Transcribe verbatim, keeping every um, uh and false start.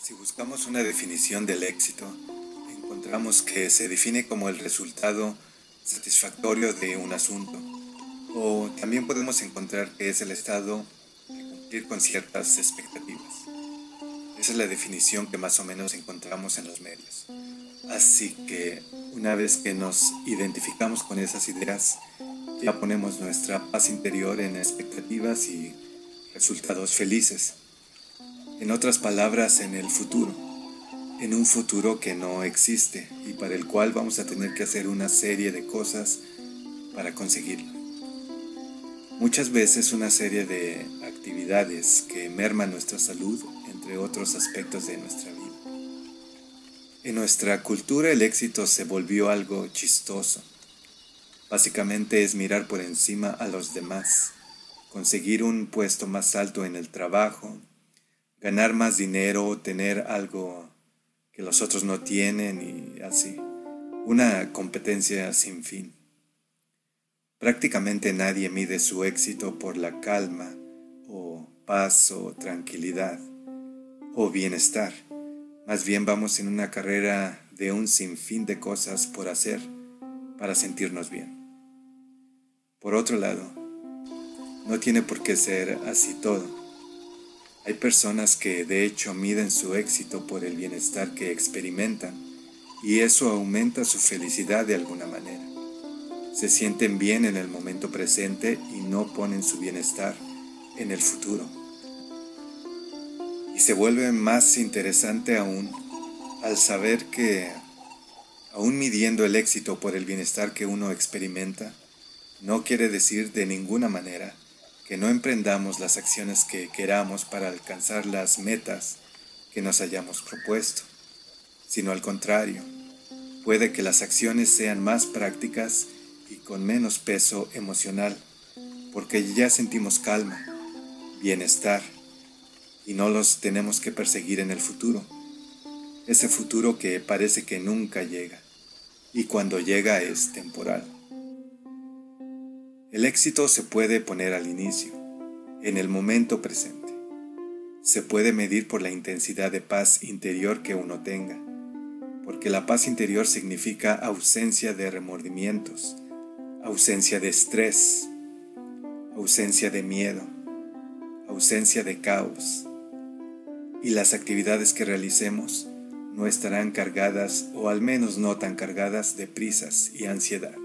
Si buscamos una definición del éxito, encontramos que se define como el resultado satisfactorio de un asunto, o también podemos encontrar que es el estado de cumplir con ciertas expectativas. Esa es la definición que más o menos encontramos en los medios. Así que una vez que nos identificamos con esas ideas, ya ponemos nuestra paz interior en expectativas y resultados felices. En otras palabras, en el futuro, en un futuro que no existe y para el cual vamos a tener que hacer una serie de cosas para conseguirlo. Muchas veces una serie de actividades que merman nuestra salud, entre otros aspectos de nuestra vida. En nuestra cultura el éxito se volvió algo chistoso. Básicamente es mirar por encima a los demás, conseguir un puesto más alto en el trabajo, ganar más dinero, tener algo que los otros no tienen y así. Una competencia sin fin. Prácticamente nadie mide su éxito por la calma o paz o tranquilidad o bienestar. Más bien vamos en una carrera de un sinfín de cosas por hacer para sentirnos bien. Por otro lado, no tiene por qué ser así todo. Hay personas que de hecho miden su éxito por el bienestar que experimentan y eso aumenta su felicidad de alguna manera. Se sienten bien en el momento presente y no ponen su bienestar en el futuro. Y se vuelve más interesante aún al saber que, aún midiendo el éxito por el bienestar que uno experimenta, no quiere decir de ninguna manera que no emprendamos las acciones que queramos para alcanzar las metas que nos hayamos propuesto, sino al contrario, puede que las acciones sean más prácticas y con menos peso emocional, porque ya sentimos calma, bienestar, y no los tenemos que perseguir en el futuro, ese futuro que parece que nunca llega, y cuando llega es temporal. El éxito se puede poner al inicio, en el momento presente. Se puede medir por la intensidad de paz interior que uno tenga, porque la paz interior significa ausencia de remordimientos, ausencia de estrés, ausencia de miedo, ausencia de caos. Y las actividades que realicemos no estarán cargadas, o al menos no tan cargadas, de prisas y ansiedad.